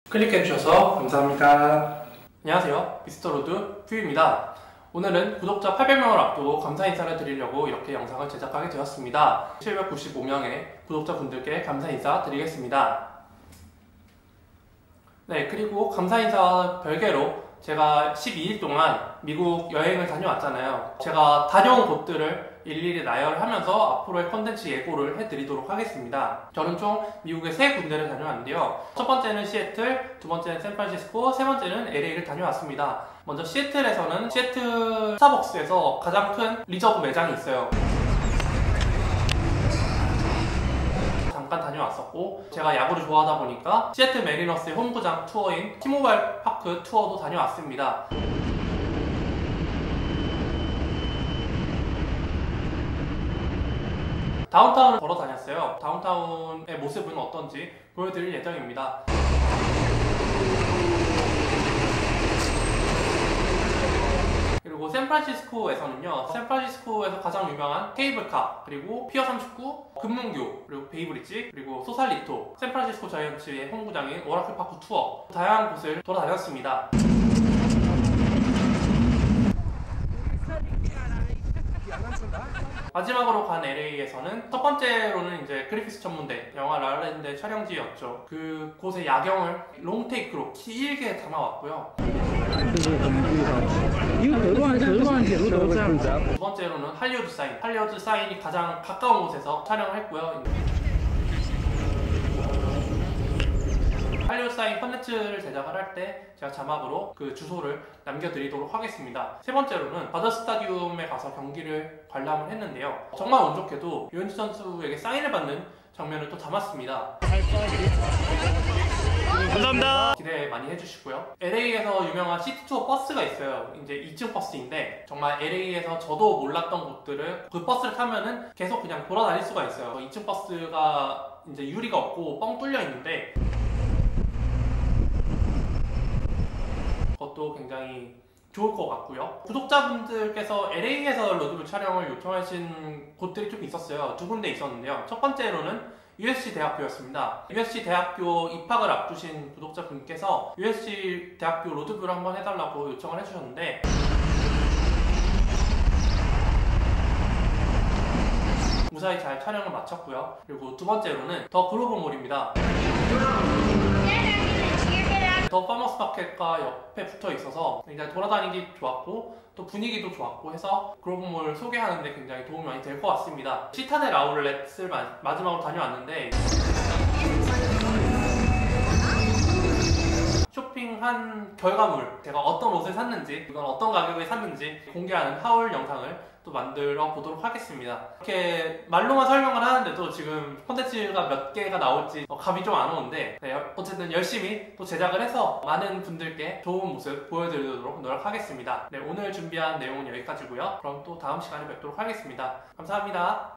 클릭해주셔서 감사합니다. 안녕하세요. 미스터로드 퓨입니다. 오늘은 구독자 800명을 앞두고 감사 인사를 드리려고 이렇게 영상을 제작하게 되었습니다. 795명의 구독자분들께 감사 인사 드리겠습니다. 네, 그리고 감사 인사와 별개로 제가 12일 동안 미국 여행을 다녀왔잖아요. 제가 다녀온 곳들을 일일이 나열하면서 앞으로의 컨텐츠 예고를 해드리도록 하겠습니다. 저는 총 미국의 3군데를 다녀왔는데요. 첫 번째는 시애틀, 두 번째는 샌프란시스코, 세 번째는 LA를 다녀왔습니다. 먼저 시애틀에서는 시애틀 스타벅스에서 가장 큰 리저브 매장이 있어요. 잠깐 다녀왔었고, 제가 야구를 좋아하다 보니까 시애틀 메리너스의 홈구장 투어인 티모바일 파크 투어도 다녀왔습니다. 다운타운을 걸어 다녔어요. 다운타운의 모습은 어떤지 보여드릴 예정입니다. 그리고 샌프란시스코에서는요, 샌프란시스코에서 가장 유명한 케이블카, 그리고 피어 39, 금문교, 그리고 베이브리지, 그리고 소살리토, 샌프란시스코 자이언츠의 홈구장인 오라클 파크 투어, 다양한 곳을 돌아다녔습니다. 마지막으로 간 LA에서는 첫 번째로는 이제 그리피스 천문대, 영화 라라랜드의 촬영지였죠. 그곳의 야경을 롱테이크로 길게 담아왔고요. 두 번째로는 할리우드 사인이 가장 가까운 곳에서 촬영을 했고요. 할리우드 사인 컨텐츠를 제작을 할 때 제가 자막으로 그 주소를 남겨드리도록 하겠습니다. 세 번째로는 바더 스타디움에 가서 경기를 관람을 했는데요. 정말 운 좋게도 유현진 선수에게 사인을 받는 장면을 또 담았습니다. 감사합니다. 기대 많이 해주시고요. LA에서 유명한 시티투어 버스가 있어요. 이제 2층 버스인데 정말 LA에서 저도 몰랐던 곳들을 그 버스를 타면은 계속 그냥 돌아다닐 수가 있어요. 2층 버스가 이제 유리가 없고 뻥 뚫려 있는데 그것도 굉장히 좋을 것 같고요. 구독자분들께서 LA에서 로드뷰 촬영을 요청하신 곳들이 좀 있었어요. 두 군데 있었는데요. 첫 번째로는 USC 대학교였습니다. USC 대학교 입학을 앞두신 구독자분께서 USC 대학교 로드뷰를 한번 해달라고 요청을 해주셨는데 무사히 잘 촬영을 마쳤고요. 그리고 두 번째로는 더 글로벌몰입니다. 더 파머스 마켓과 옆에 붙어 있어서 굉장히 돌아다니기 좋았고 또 분위기도 좋았고 해서 글로벌몰 소개하는데 굉장히 도움이 많이 될 것 같습니다. 시타델 아울렛을 마지막으로 다녀왔는데 쇼핑한 결과물, 제가 어떤 옷을 샀는지, 이건 어떤 가격에 샀는지 공개하는 하울 영상을 또 만들어 보도록 하겠습니다. 이렇게 말로만 설명을 하는데도 지금 콘텐츠가 몇 개가 나올지 감이 좀 안 오는데 어쨌든 열심히 또 제작을 해서 많은 분들께 좋은 모습 보여드리도록 노력하겠습니다. 네, 오늘 준비한 내용은 여기까지고요. 그럼 또 다음 시간에 뵙도록 하겠습니다. 감사합니다.